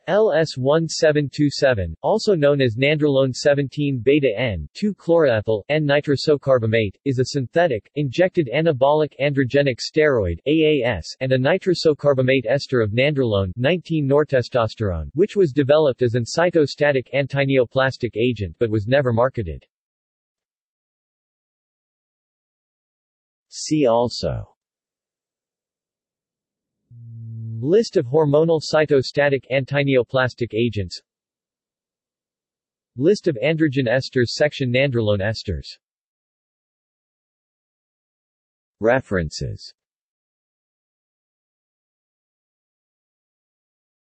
LS-1727, also known as nandrolone 17-beta-N, 2-chloroethyl, N-nitrosocarbamate, is a synthetic, injected anabolic androgenic steroid AAS, and a nitrosocarbamate ester of nandrolone 19-nortestosterone, which was developed as an cytostatic antineoplastic agent but was never marketed. See also: List of hormonal cytostatic antineoplastic agents. List of androgen esters. Section Nandrolone esters. References.